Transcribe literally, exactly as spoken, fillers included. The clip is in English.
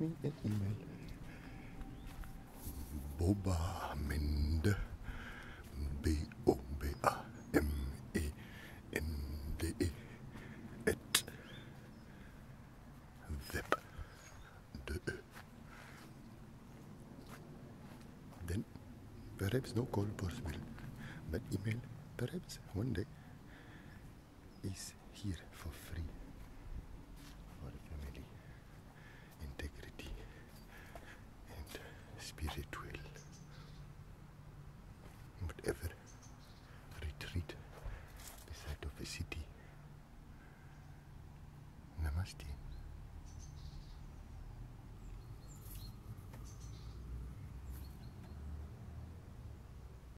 me an email. Boba Mende, B O B A M E N D E, at web dot de. Then perhaps no call possible, but email perhaps one day is here for free for family, integrity, and spiritual, whatever retreat beside of a city. Namaste.